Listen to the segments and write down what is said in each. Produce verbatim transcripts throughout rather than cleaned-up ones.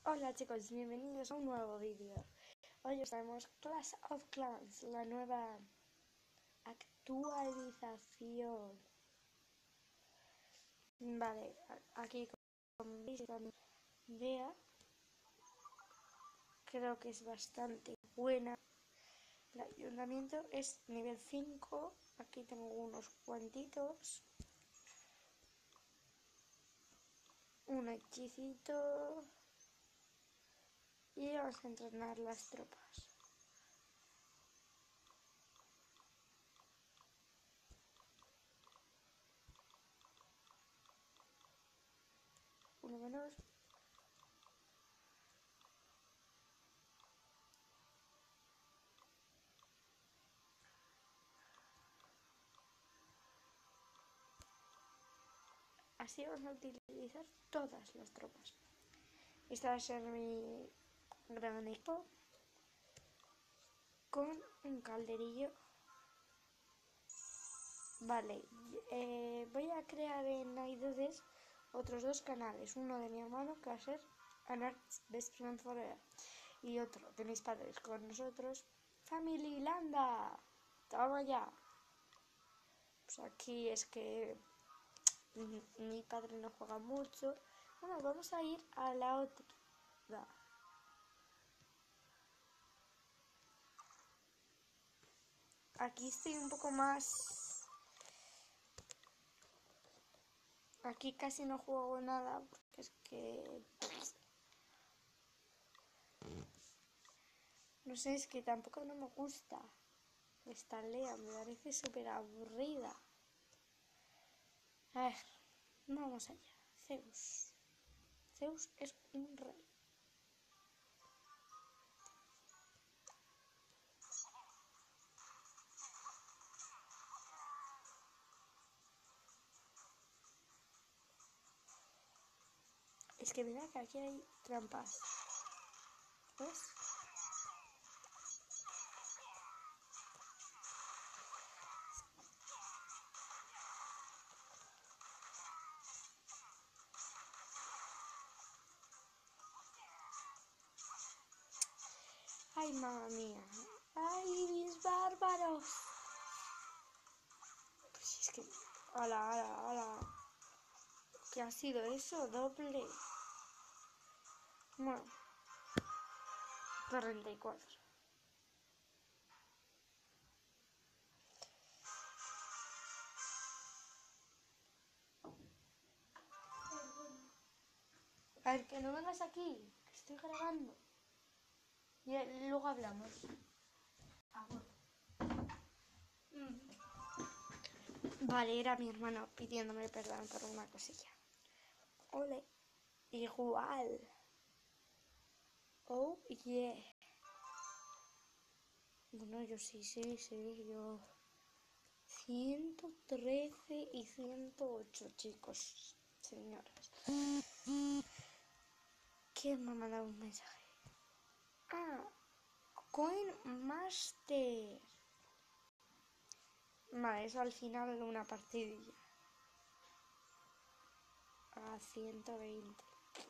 Hola chicos, bienvenidos a un nuevo vídeo. Hoy os traemos Clash of Clans, la nueva actualización. Vale, aquí como veis vea, creo que es bastante buena. El ayuntamiento es nivel cinco, aquí tengo unos cuantitos. Un hechicito. Y vamos a entrenar las tropas. Uno menos. Así vamos a utilizar todas las tropas. Esta va a ser mi gran equipo con un calderillo. Vale, eh, voy a crear en Aidodes otros dos canales. Uno de mi hermano, que va a ser Anarch's Best Friend Forever, y otro de mis padres con nosotros, Family Landa. Toma ya. Pues aquí es que mi padre no juega mucho. Bueno, vamos a ir a la otra. Aquí estoy un poco más... Aquí casi no juego nada porque es que... No sé, es que tampoco no me gusta esta aldea, me parece súper aburrida. A ver, vamos allá. Zeus. Zeus es un rey. Es que mira que aquí hay trampas. ¿Ves? Ay, mamá mía. Ay, mis bárbaros. Pues es que... ¡Hala, hala, hala! ¿Qué ha sido eso? Doble. Bueno. cuarenta y cuatro. A ver, que no vengas aquí, que estoy grabando. Y luego hablamos. Mm. Vale, era mi hermano pidiéndome perdón por una cosilla. Ole. Igual. Oh, yeah. Bueno, yo sí, sí, sí, yo... ciento trece y ciento ocho, chicos, señoras. ¿Quién me ha mandado un mensaje? Ah, Coin Master. Vale, eso al final de una partidilla. A ciento veinte.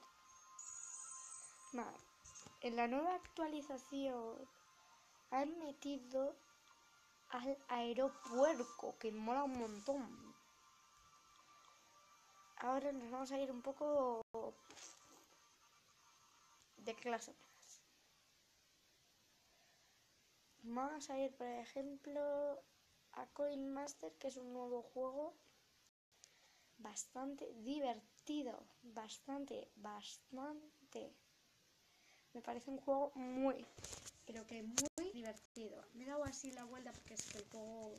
Vale. En la nueva actualización han metido al aeropuerco, que mola un montón. Ahora nos vamos a ir un poco de clase. Vamos a ir, por ejemplo, a Coin Master, que es un nuevo juego bastante divertido. Bastante, bastante. Me parece un juego muy, pero que muy divertido. Me he dado así la vuelta porque es que el juego,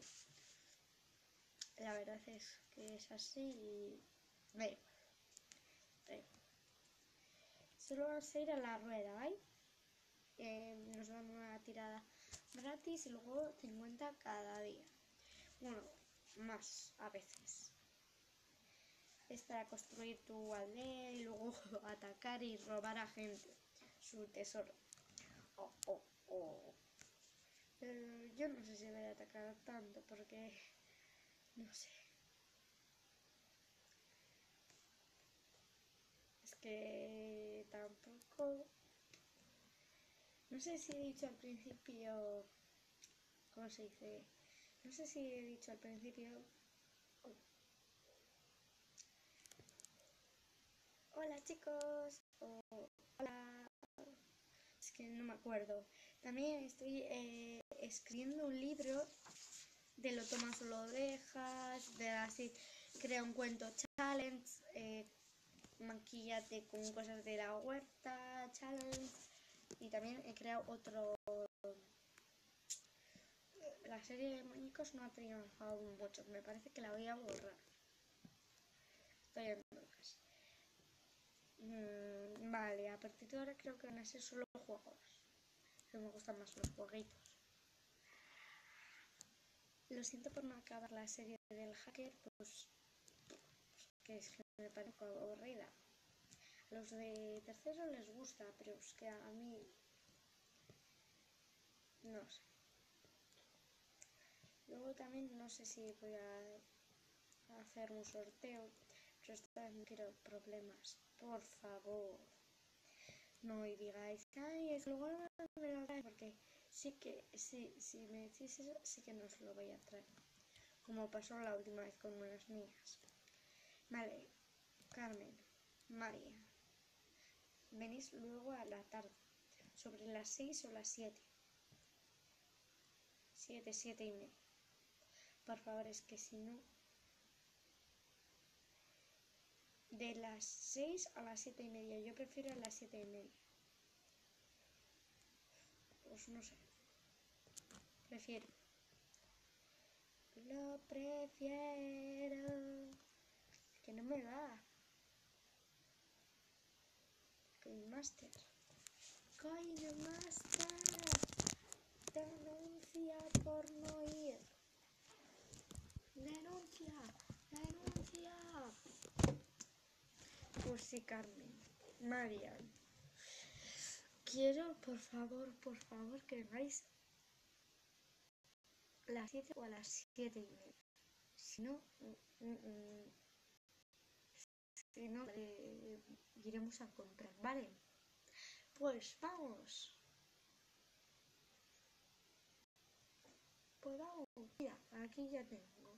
la verdad es que es así y... Ve, ve. Solo vamos a ir a la rueda, ¿vale? Eh, nos dan una tirada gratis y luego cincuenta cada día. Bueno, más a veces. Es para construir tu aldea y luego atacar y robar a gente su tesoro. Oh, oh, oh. Pero yo no sé si voy a atacar tanto porque... no sé. Es que tampoco... poco. No sé si he dicho al principio... ¿Cómo se dice? No sé si he dicho al principio... Hola chicos, o hola, es que no me acuerdo. También estoy eh, escribiendo un libro de lo tomas solo ovejas, de así, crea un cuento challenge, eh, maquillate con cosas de la huerta challenge, y también he creado otro. La serie de muñecos no ha triunfado mucho, me parece que la voy a borrar. Estoy en dudas. Mm, vale, a partir de ahora creo que van a ser solo juegos, que me gustan más los jueguitos. Lo siento por no acabar la serie del hacker, pues, pues que es que me parece un poco aburrida. A los de tercero les gusta, pero es que a mí no sé. Luego también no sé si voy a hacer un sorteo, pero esta vez no quiero problemas. Por favor, no y digáis, ay, es luego me lo trae, porque sí que, sí, si me decís eso, sí que no os lo voy a traer. Como pasó la última vez con unas mías. Vale, Carmen, María, venís luego a la tarde, sobre las seis o las siete. Siete, siete y media. Por favor, es que si no... De las seis a las siete y media. Yo prefiero a las siete y media. Pues no sé. Prefiero. Lo prefiero. Que no me da. Coinmaster. Coinmaster. Denuncia por no ir. Denuncia. Denuncia. Pues sí, Carmen. Marian. Quiero, por favor, por favor, que vengáis a las siete o a las siete y media. Si no, mm, mm, si no, eh, iremos a comprar, ¿vale? Pues vamos. Pues vamos. Mira, aquí ya tengo.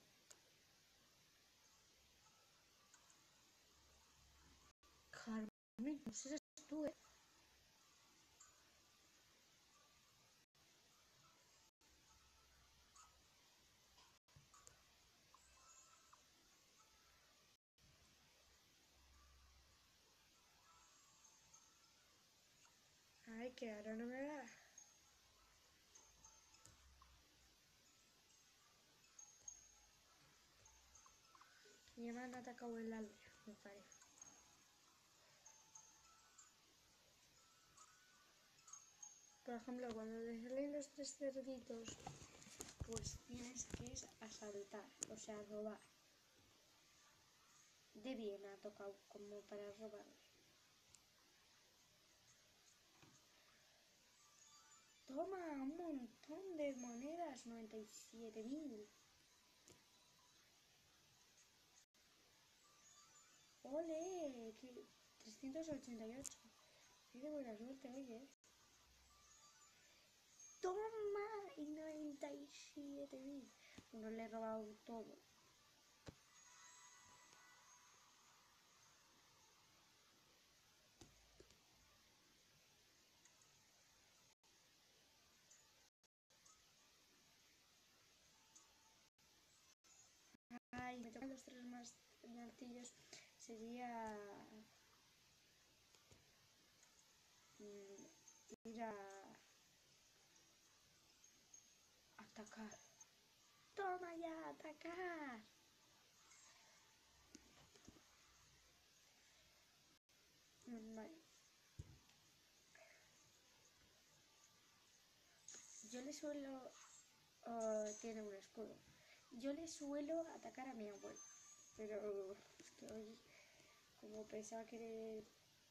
Carmen, no sé si eres tú, ¿eh? Ay, que ahora no me da. Ya me han atacado en la aldea, me parece. Por ejemplo, cuando te salen los tres cerditos, pues tienes que ir a asaltar, o sea, a robar. De bien ha tocado como para robar. Toma, un montón de monedas, noventa y siete mil. ¡Ole! trescientos ochenta y ocho. Qué de buena suerte, oye. ¡Toma! Y noventa y siete mil. Bueno, le he robado todo. Ay, me tocan los tres más martillos. Sería... Mm, ir a... atacar. ¡Toma ya! ¡Atacar! Vale. Yo le suelo... Uh, tiene un escudo. Yo le suelo atacar a mi abuelo. Pero es que hoy, como pensaba que...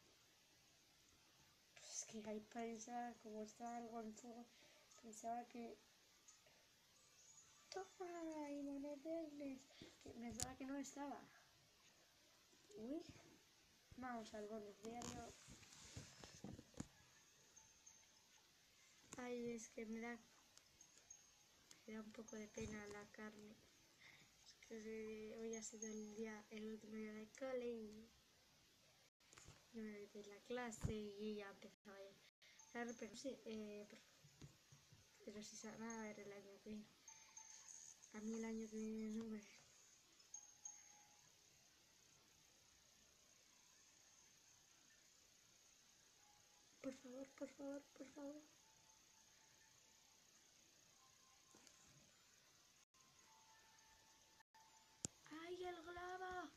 Pues que hay pensaba, como estaba algo en fuego, pensaba que... ¡Toma! Y monedas. Que pensaba que no estaba. Uy. Vamos al bonus diario. Ay, es que me da, me da un poco de pena la carne. Es que hoy ha sido el día, el último día de cole y yo me metí en la clase y ya empezaba a ir. Pero sí, eh, pero si se van a ver el año que viene. A mí el año que viene no me... Por favor, por favor, por favor. ¡Ay, el globo!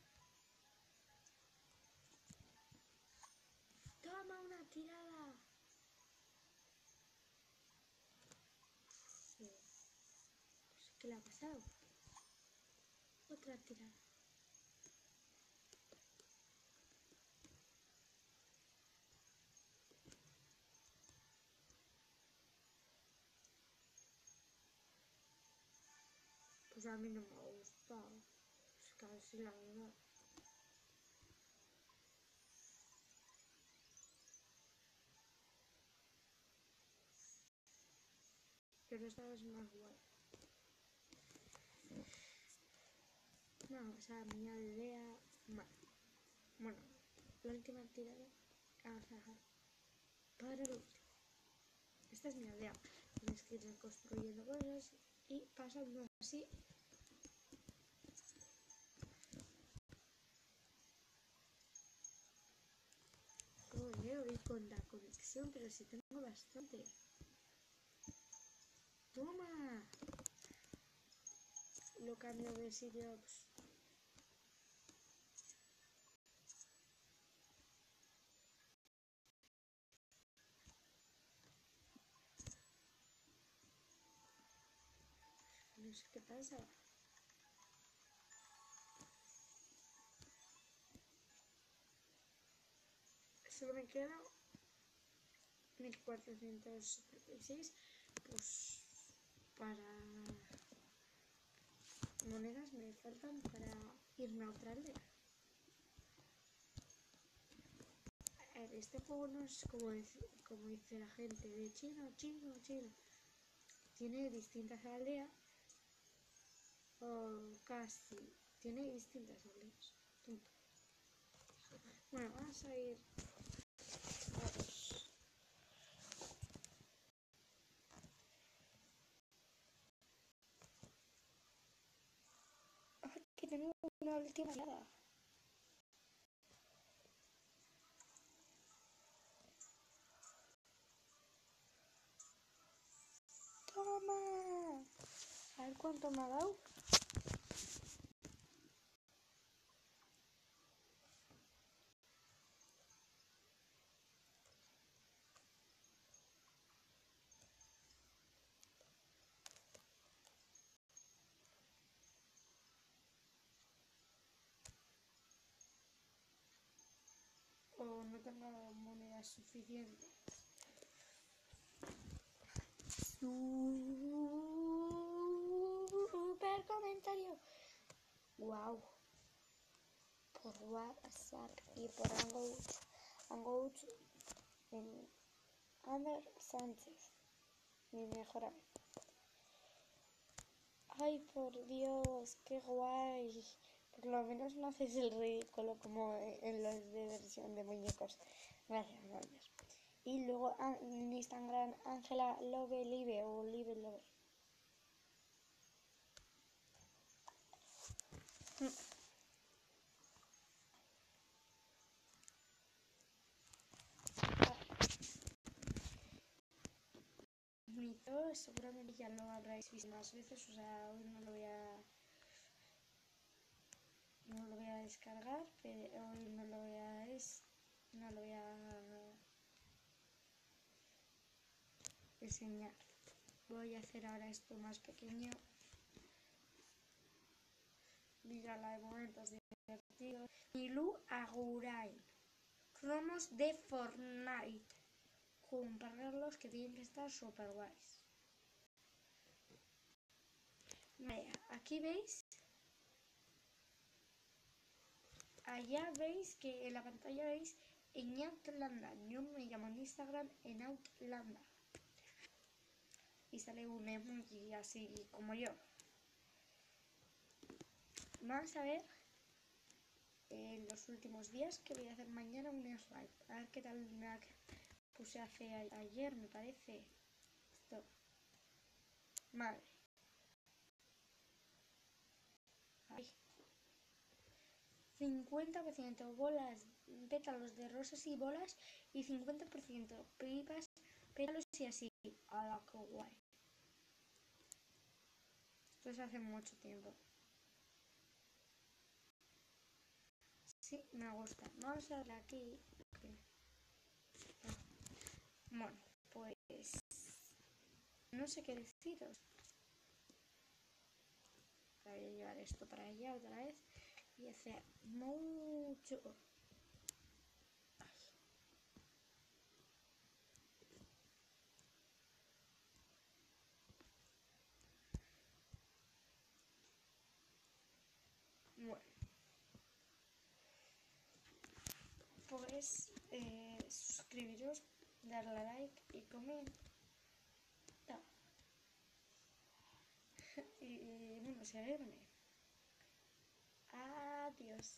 ¡Toma una tirada! Sí. Pues, ¿qué le ha pasado? Otra tirada. Pues a mí no me ha gustado. Pues casi la verdad. Pero esta vez más guay. No, o sea, mi aldea... Bueno, bueno, la última tirada... Vamos a dejar para el último. Esta es mi aldea. Tienes que ir construyendo cosas y pasando así. Joder, hoy con la conexión, pero si tengo bastante. ¡Toma! Lo cambio de sitio. Pues. No sé qué pasa. Solo me queda mil cuatrocientos setenta y seis. Pues para monedas me faltan para irme a otra aldea. A ver, este juego no es como dice, como dice la gente de chino, chino, chino. Tiene distintas aldeas. O casi. Tiene distintas aldeas. Bueno, vamos a ir. Vamos. Aquí tengo una última nada. ¡Toma! A ver cuánto me ha dado. O no tengo monedas suficientes. Super comentario. Wow. Por WhatsApp y por Hangout. Hangout en Ander Sánchez. Mi mejor amigo. Ay, por Dios, qué guay. Por lo menos no haces el ridículo como en los de versión de muñecos. Gracias, gracias. Y luego en Instagram, Ángela Love Live o Live Love. Bonito, seguramente ya lo habréis visto más veces, o sea, hoy no lo voy a... No lo voy a descargar, pero hoy no lo voy a... Es, no lo voy a... enseñar. Voy a hacer ahora esto más pequeño. Mira la de momentos divertidos. Milu Agurain. Cromos de Fortnite. Comprarlos que tienen que estar super guays. Vaya, aquí veis. Allá veis que en la pantalla veis en Outlander. Yo me llamo en Instagram en Outlander. y sale un emoji así como yo. Vamos a ver en los últimos días que voy a hacer mañana un slime. A ver qué tal me puse hace a ayer, me parece. Esto. Madre. Ay. cincuenta por ciento bolas, pétalos de rosas y bolas y cincuenta por ciento pipas, pétalos y así. A la que guay. Esto se hace mucho tiempo. Sí, me gusta. Vamos a darle aquí. Bueno, pues no sé qué deciros. Voy a llevar esto para allá otra vez y hacer mucho. Ay. Bueno, pues eh, suscribiros, darle a like y comentar. y, y bueno, seguirme. Adiós.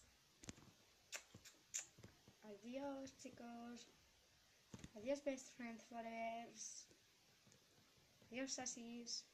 Adiós, chicos. Adiós, best friend forever. Adiós, sasis.